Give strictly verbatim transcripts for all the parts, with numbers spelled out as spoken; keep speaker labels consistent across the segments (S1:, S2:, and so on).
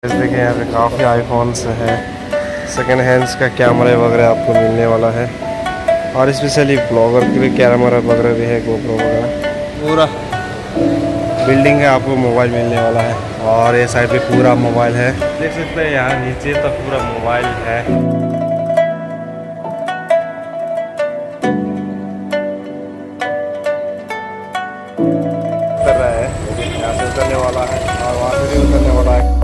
S1: देखिए यहाँ पे काफ़ी आईफोन्स है, सेकेंड हैंड्स का कैमरा वगैरह आपको मिलने वाला है और स्पेशली ब्लॉगर के लिए कैमरा वगैरह भी है, गोप्रो वगैरह। पूरा बिल्डिंग है, आपको मोबाइल मिलने वाला है और ये साइड पे पूरा मोबाइल है, देख सकते हैं। यहाँ नीचे तक पूरा मोबाइल है। उतर रहा है, यहाँ से उतरने वाला है और वहाँ से भी उतरने वाला है।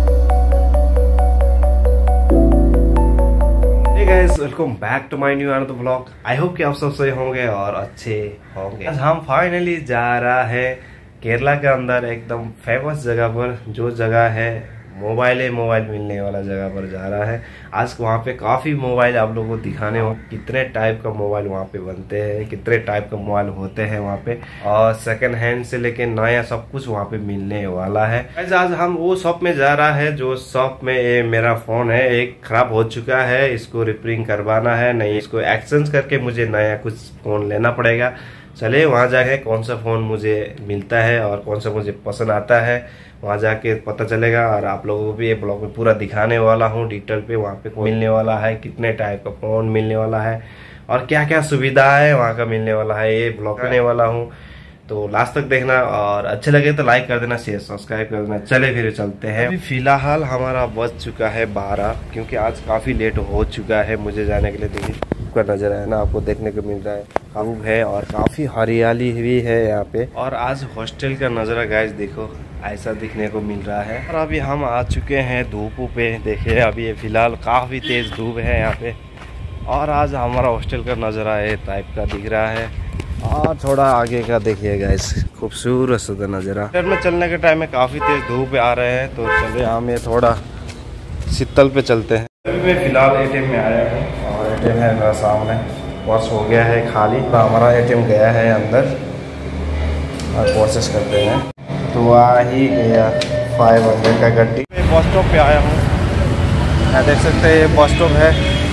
S1: Welcome back to my new another vlog. I hope कि आप सब सही होंगे और अच्छे होंगे। आज हम फाइनली जा रहा है केरला के अंदर एकदम फेमस जगह पर, जो जगह है मोबाइल है मोबाइल मिलने वाला जगह पर जा रहा है। आज वहाँ पे काफ़ी मोबाइल आप लोगों को दिखाने हो, कितने टाइप का मोबाइल वहाँ पे बनते हैं, कितने टाइप का मोबाइल होते हैं वहाँ पे, और सेकंड हैंड से लेके नया सब कुछ वहाँ पे मिलने वाला है। आज हम वो शॉप में जा रहा है, जो शॉप में ये मेरा फोन है एक खराब हो चुका है, इसको रिपेयरिंग करवाना है, नहीं इसको एक्सचेंज करके मुझे नया कुछ फोन लेना पड़ेगा। चले वहाँ जाके कौन सा फ़ोन मुझे मिलता है और कौन सा मुझे पसंद आता है, वहाँ जाके पता चलेगा। और आप लोगों को भी ये ब्लॉग में पूरा दिखाने वाला हूँ डिटेल पे, वहाँ पे मिलने वाला है, कितने टाइप का फ़ोन मिलने वाला है और क्या क्या सुविधा है वहाँ का मिलने वाला है, ये ब्लॉग करने वाला हूँ। तो लास्ट तक देखना और अच्छे लगे तो लाइक कर देना, शेयर सब्सक्राइब कर देना। चले फिर चलते हैं। अभी फिलहाल हमारा बज चुका है बारह, क्योंकि आज काफ़ी लेट हो चुका है मुझे जाने के लिए। देखिए का नज़र है ना, आपको देखने को मिल रहा है, खूब है और काफ़ी हरियाली भी है यहाँ पे। और आज हॉस्टल का नज़ारा गाइस देखो ऐसा दिखने को मिल रहा है। और अभी हम आ चुके हैं धूप पे, देखिए अभी फिलहाल काफ़ी तेज़ धूप है यहाँ पे। और आज हमारा हॉस्टल का नज़ारा है टाइप का दिख रहा है। और थोड़ा आगे का देखिए गाइस, खूबसूरत सा नज़ारा। शहर में चलने के टाइम में काफ़ी तेज़ धूप आ रहे हैं, तो चले हम ये थोड़ा शीतल पे चलते हैं। अभी मैं फ़िलहाल एटीएम में आया हूँ और एटीएम है मेरा सामने, वॉश हो गया है खाली, तो हमारा एटीएम गया है अंदर और प्रोसेस करते हैं। तो आ ही गया फाइव हंड्रेड का गड्डी। मैं बस स्टॉप पे आया हूँ, यहाँ देख सकते हैं ये बस स्टॉप है।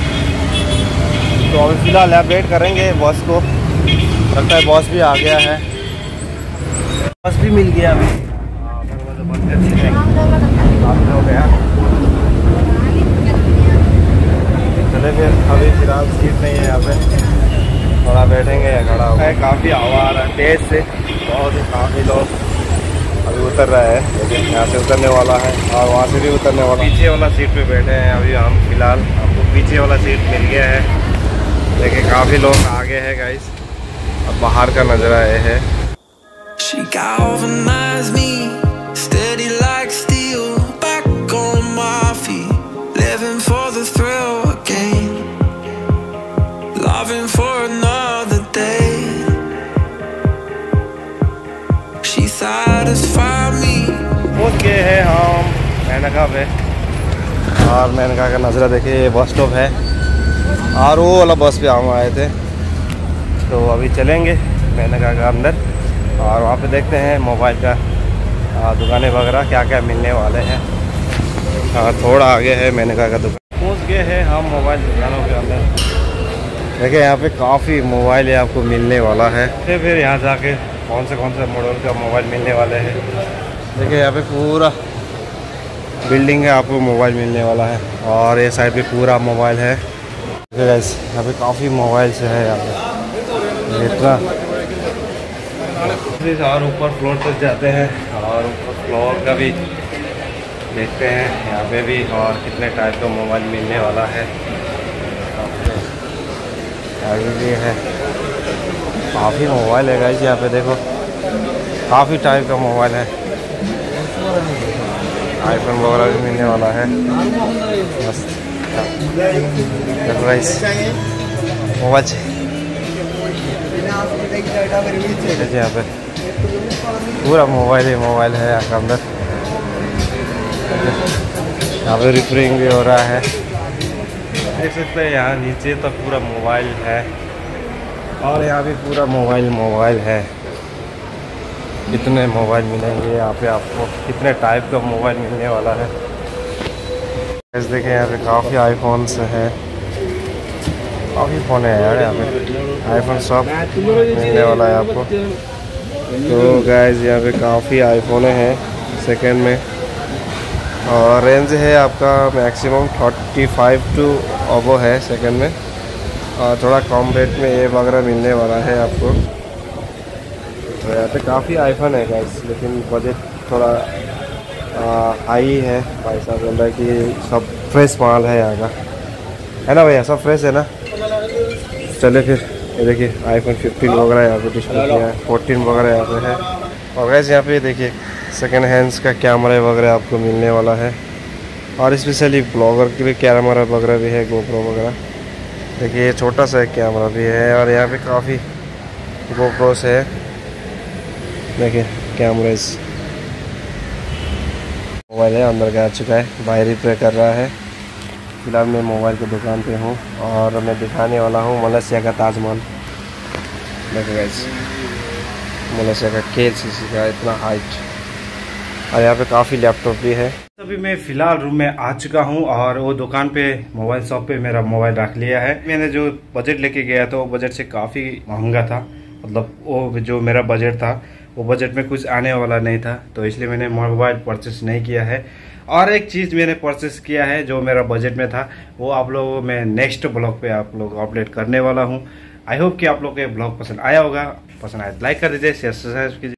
S1: तो अभी फ़िलहाल यहाँ वेट करेंगे बस को, लगता है बस भी आ गया है, बस भी मिल गया अभी हो गया। चले फिर, अभी फिलहाल सीट नहीं है यहाँ पे, थोड़ा बैठेंगे या खड़ा होगा। काफ़ी हवा आ रहा है तेज से, बहुत ही काफ़ी लोग अभी उतर रहा है, लेकिन यहाँ से उतरने वाला है और वहाँ से भी उतरने वाला। पीछे वाला सीट पे बैठे हैं अभी हम फिलहाल, हमको पीछे वाला सीट मिल गया है, लेकिन काफ़ी लोग आगे हैं गाइस। अब बाहर का नज़ारा ये है। पहुँच गए हैं हम मेनका पे, और मेनका का नज़ारा देखिए, बस स्टॉप है और वो वाला बस पे हम आए थे। तो अभी चलेंगे मेनका का अंदर और वहाँ पे देखते हैं मोबाइल का दुकानें वगैरह क्या क्या मिलने वाले हैं। और थोड़ा आगे है मेनका का दुकान। पहुँच गए हैं हम मोबाइल दुकानों के अंदर। देखिए यहाँ पे काफ़ी मोबाइल है आपको मिलने वाला है। फिर यहाँ जाके कौन से कौन से मॉडल का मोबाइल मिलने वाले हैं। देखिए यहाँ पे पूरा बिल्डिंग है, आपको मोबाइल मिलने वाला है और ये साइड पे पूरा मोबाइल है। देखिए गाइस यहाँ पे काफ़ी मोबाइल से है यहाँ पे इतना। और ऊपर फ्लोर तक जाते हैं और ऊपर फ्लोर का भी देखते हैं यहाँ पे भी, और कितने टाइप का मोबाइल मिलने वाला है। आगे भी है, काफ़ी मोबाइल है गाइस यहाँ पे, देखो काफ़ी टाइप का मोबाइल है। आईफोन वगैरह भी मिलने वाला है, मस्त। देखो गाइस मोबाइल यहाँ पे पूरा मोबाइल ही मोबाइल है यहाँ के अंदर। यहाँ पे रिपेयरिंग भी हो रहा है, देख सकते हैं। यहाँ नीचे तक पूरा मोबाइल है और यहाँ भी पूरा मोबाइल मोबाइल है। कितने मोबाइल मिलेंगे यहाँ पे आपको, कितने टाइप का मोबाइल मिलने वाला है। ऐसे देखें यहाँ पे काफ़ी आईफोन्स है, काफ़ी फ़ोन है यार यहाँ पे, आईफोन सब मिलने वाला है आपको। तो गाइस यहाँ पे काफ़ी आईफोन है सेकंड में, और रेंज है आपका मैक्सिमम थर्टी फाइव टू ओबो है सेकंड में, और थोड़ा कम रेट में ये वगैरह मिलने वाला है आपको। तो यहाँ पे काफ़ी आईफोन है गाइस, लेकिन बजट थोड़ा हाई है। भाई साहब बोल रहा है कि सब फ्रेश माल है यहाँ का, है ना भैया, सब फ्रेश है ना। चले फिर, ये देखिए आईफोन फिफ्टीन वगैरह यहाँ पे डिस्प्ले किया है, फोर्टीन वगैरह यहाँ पे है। और गाइस यहाँ पे देखिए सेकेंड हैंड्स का कैमरा वगैरह आपको मिलने वाला है, और स्पेशली ब्लॉगर के लिए कैमरा वगैरह भी है, गोप्रो वगैरह। देखिए ये छोटा सा एक कैमरा भी है, और यहाँ पे काफ़ी गोप्रोस है। देखिए कैमरेज, मोबाइल है अंदर का आ चुका है, बाहर रिपेयर कर रहा है। फिलहाल मैं मोबाइल की दुकान पे हूँ और मैं दिखाने वाला हूँ मलेशिया का ताजमहल। देखो गाइस, मलेशिया का केएलसीसी का इतना हाइट, और यहाँ पे काफ़ी लैपटॉप भी है। अभी मैं फ़िलहाल रूम में आ चुका हूँ, और वो दुकान पे मोबाइल शॉप पे मेरा मोबाइल रख लिया है। मैंने जो बजट लेके गया था वो बजट से काफ़ी महंगा था, मतलब वो जो मेरा बजट था वो बजट में कुछ आने वाला नहीं था, तो इसलिए मैंने मोबाइल परचेस नहीं किया है। और एक चीज़ मैंने परचेस किया है जो मेरा बजट में था, वो आप लोगों मैं नेक्स्ट ब्लॉग पे आप लोग अपडेट करने वाला हूँ। आई होप कि आप लोग को ब्लॉग पसंद आया होगा। पसंद आया तो लाइक कर दीजिए, शेयर सब्सक्राइब कीजिए।